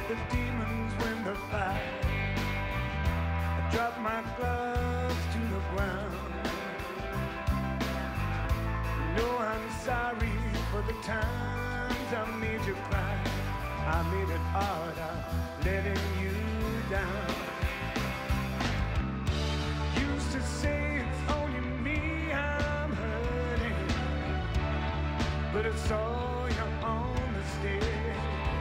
the demons win the fight. I drop my gloves to the ground. You know I'm sorry for the times I made you cry. I made it hard, I'm letting you down. Used to say it's only me I'm hurting, but it's all your own mistake.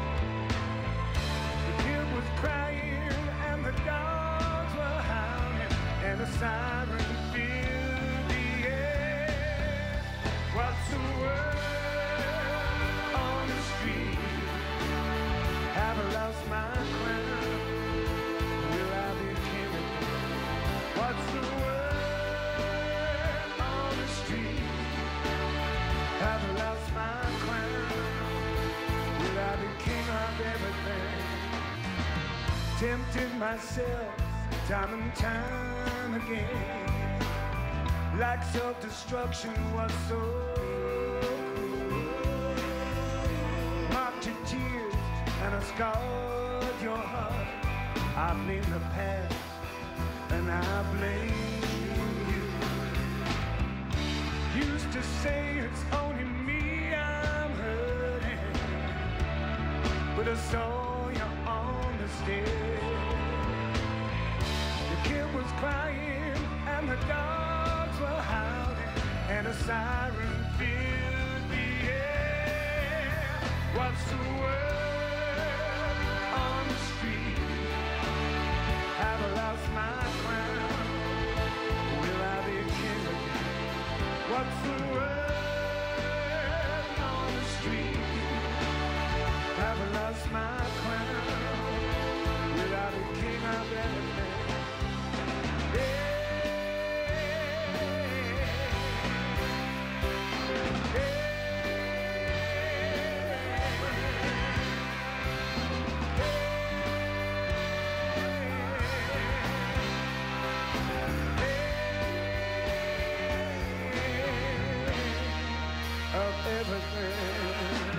The kid was crying and the dogs were howling and the siren filled the air. What's the word on the street? Have I lost my crown? Will I be king again? What's the word on the street? Have I lost my crown? Will I be king of everything? Tempted myself time and time again, like self-destruction was so cruel. Mocked your tears and I scarred your heart. I blame the past and I blame you. Used to say it's only me I'm hurting, but it's all your own mistake. The kid was crying and the dogs were howling and a siren filled the air. What's the word on the street? Have I lost my crown? Will I be king again? What's the word on the street? Have I lost my crown? Will I be king of everything? Of everything.